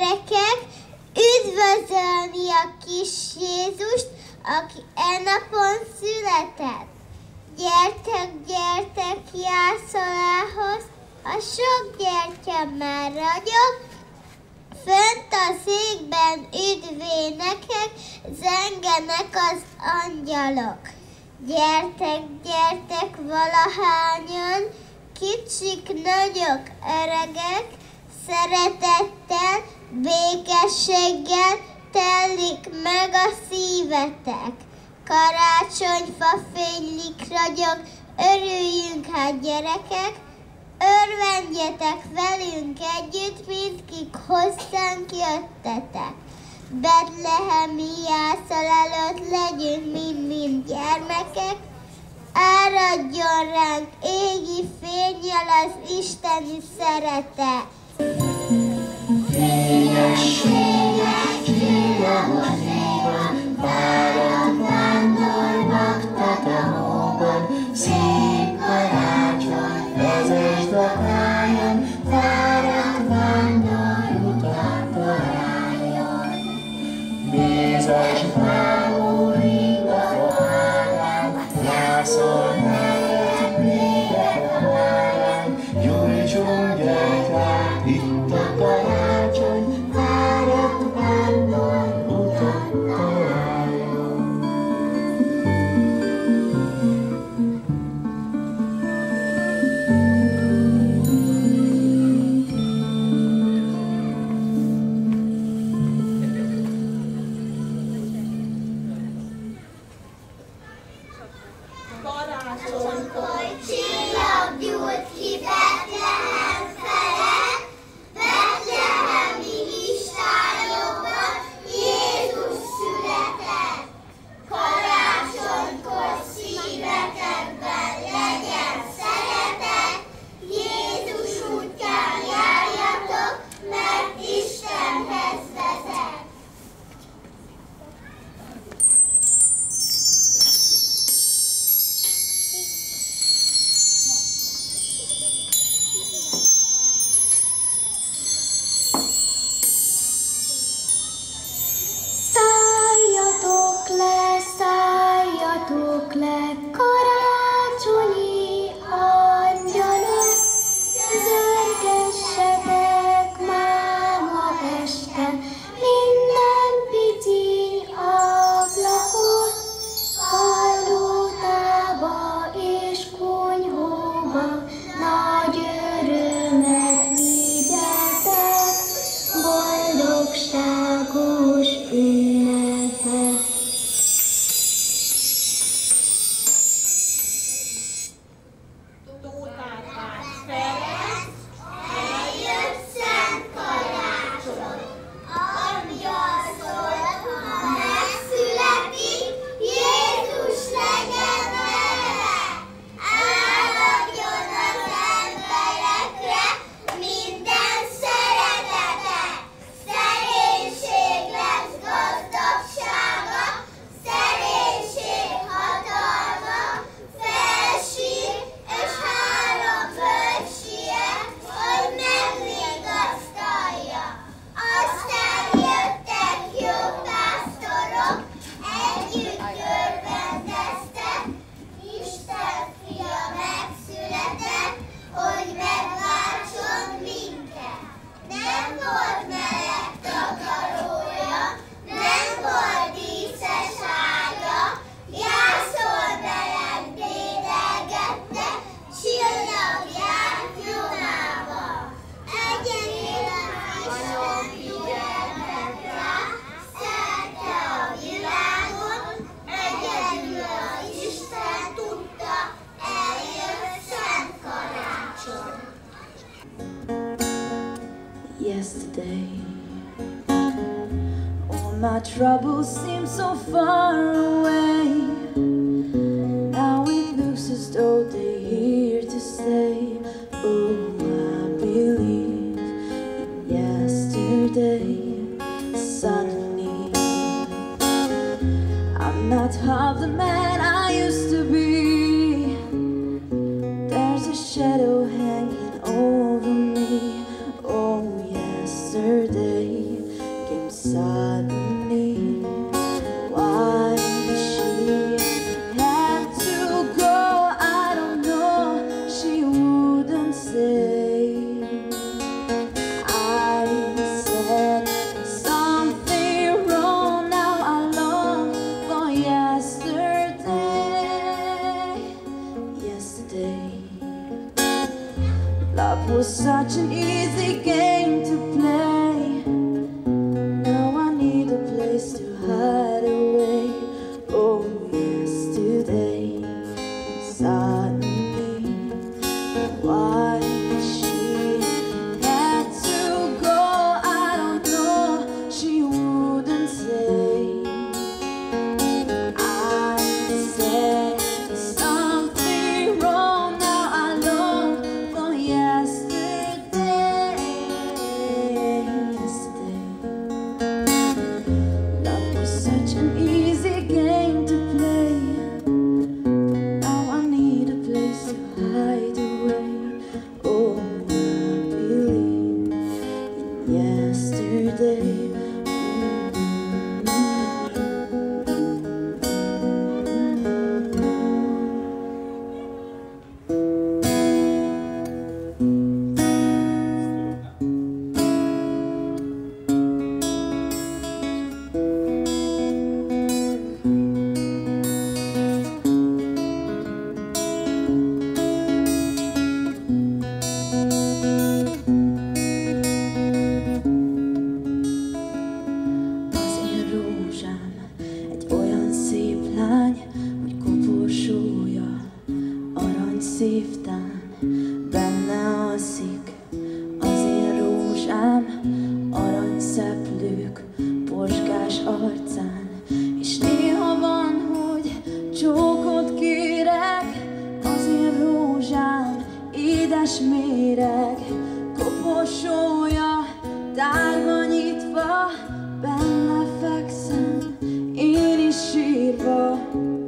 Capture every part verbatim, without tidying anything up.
gyerekek, üdvözölni a kis Jézust, aki e napon született. Gyertek, gyertek jászolához, a sok gyertya már ragyog, fönt a székben üdvénekek, zengenek az angyalok. Gyertek, gyertek valahányan, kicsik, nagyok, öregek, szeretettel, békességgel telik meg a szívetek. Karácsonyfa fénylik, ragyog, örüljünk hát gyerekek, örvendjetek velünk együtt, mindkik hozzánk jöttetek. Betlehemi jászol előtt legyünk mind-mind gyermekek, áradjon ránk égi fénnyel az isteni szeretet. Fényes, fényes, csillagos égben, fáradt vándornak tetemóban, szép karácsony, vezesd a tájon, fáradt vándor után találjon. Mézes bámúlik a fohárán, jászol mellett mégek a várán, gyújtsunk gyertyát, itt a karácsony, fáradt vándor utat találjon. Karácsonykor csillag gyújt ki Betlehem felett, betlehemi istályokban Jézus született. Karácsonykor szívetekben legyen szeretet, Jézus útján járjatok, mert Istenhez vezet. Szálljatok le, szálljatok le, karácsonyi angyalok, zörgessetek máma este minden pici ablakot, hallótába és kunyhóba nagy örömet vigyetek, boldogságos ünnepet. Tótát Ferenc, eljött Szent Karácsony. Angyal szólt, megszületik, Jézus legyen neve. Áradjon az emberekre minden szeretete. Szerénység lesz gazdagsága, szerénység hatalma, felsír és három bölcsie, hogy megvigasztalja. Aztán jöttek jó pásztorok, együtt örvendeztek, Isten fia megszületett, hogy megváltson minket. Nem volt meleg takarója, nem volt díszes ágya, jászol meleg dédelgette, csillag járt nyomával. Egyenlően Isten figyelmet rá, szerte a világon, egyedül az Isten tudta, eljött Szent Karácsony. Yesterday, all my troubles seem so far away. Now it looks as though they're here to stay. Oh, I believe in yesterday. Suddenly, I'm not half the man I used to be. There's a shadow hanging over me. Oh, yesterday. yesterday came suddenly. Why she had to go, I don't know, she wouldn't say. I said something wrong, now I long for yesterday. Yesterday, love was such an easy game to play. Now I need a place to hide away. Oh, yesterday, suddenly, why she had to go, I don't know, she wouldn't say. I said something wrong, now I long for yesterday. Yesterday, love was such an easy game to play. Now I need a place to hide away. Oh, I believe in yesterday. Az én rózsám egy olyan szép lány, hogy koporsója aranyszívtán benne alszik. Az én rózsám aranyszeplők porskás arcán, és néha van, hogy csókot kérek. Az én rózsám édes méreg, koporsója tárva nyitva, benne fekszem én is sírva.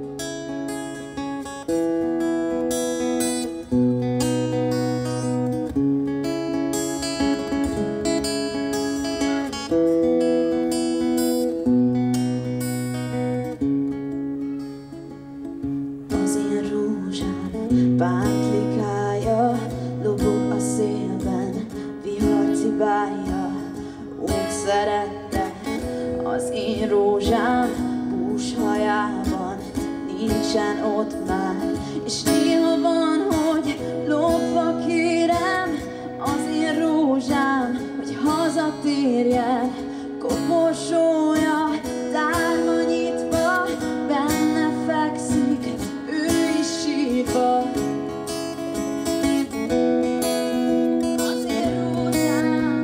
Az én rózsám pántlikája lobog a szélben, vihar cibálja, úgy szerette. Az én rózsám búshajában nincsen ott már, és néha van, hogy lopva kérem az én rózsám, hogy hazatérjen. Koporsója tárva nyitva, benne fekszik ő is sírva. Az én rózsám,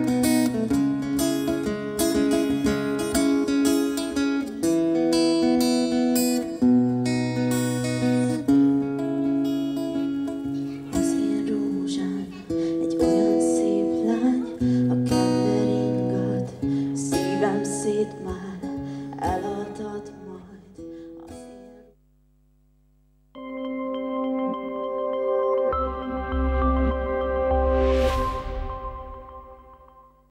az én rózsám egy olyan szép lány, a kedve ringat, szívem szétmál, eladhat ma.